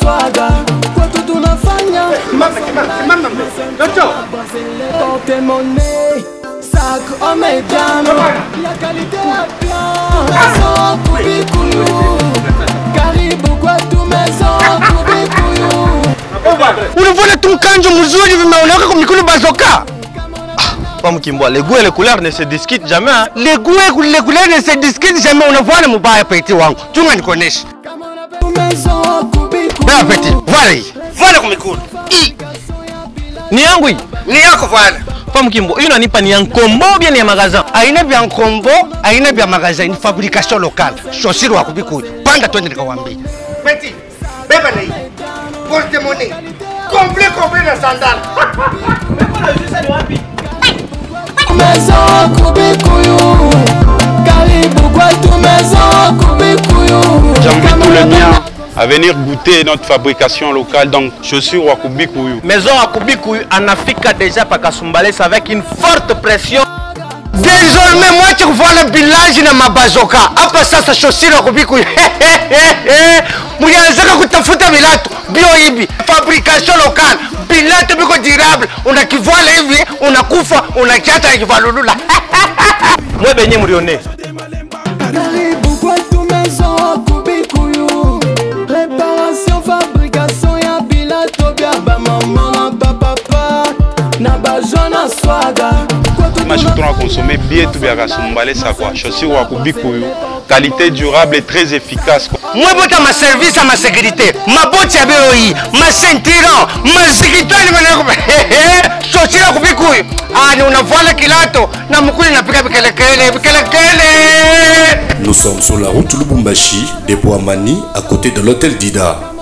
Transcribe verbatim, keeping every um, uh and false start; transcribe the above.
swaga kwetu tunafanya mama porte monnaie sac omediano la qualité ya bien sans kubikuyu karibu kwetu maison kubikuyu unavona tumkanjo mzuri vimeoneka kwa mikono bazoka. Comme Kimbo, les goûts et les couleurs ne se discutent jamais. Hein? Les goûts et les couleurs ne se discutent jamais. On voit le mobile petit wangu. Tu m'en connais. Ben petit, voilà. Voilà comme écoute. I. Ni yangu. Ni yako voilà. Comme Kimbo, il n'en pas ni un combo bien ni un magasin. Aina bien combo, aina bien magasin, une fabrication locale. Chaussure wa kubiku. Panda toi ndika wambi. Petit. Beba nei. Porte monnaie. Complet complet de sandales. Maison kubikuyu karibu kwetu maison kubikuyu. J'invite tous les miens à venir goûter notre fabrication locale, donc chaussures à Kubikuyu. Maison à Kubikuyu en Afrique déjà pas Kasumbalès avec une forte pression. Désormais moi tu vois le village na mabazoka. Hapa sasa chaussures à Kubikuyu. Mlianza kutafuta vilato bio hivi fabrication locale. Bilato biko durable, unakivala hivi, unakufa, unakiata kivalulula. Mwe benye mlione. Karibu kwetu maison kubikuyu. Réparation, fabrication ya bilato bya ba maman ba papa na ba jona swaga. Surtout on a consommé bien tout bien Kasumbalès ça quoi. Chaussures à Kubikuyu, qualité durable et très efficace. Moi bota ma service à ma sécurité, ma botte ya B O I, ma ceinture, ma sécurité ni manako. Chaussures à Kubikuyu. Ah ni unavala kilato na mkuli napika bikelekele bikelekele. Nous sommes sur la route Lubumbashi, dépôt à Mani, à côté de l'hôtel Dida.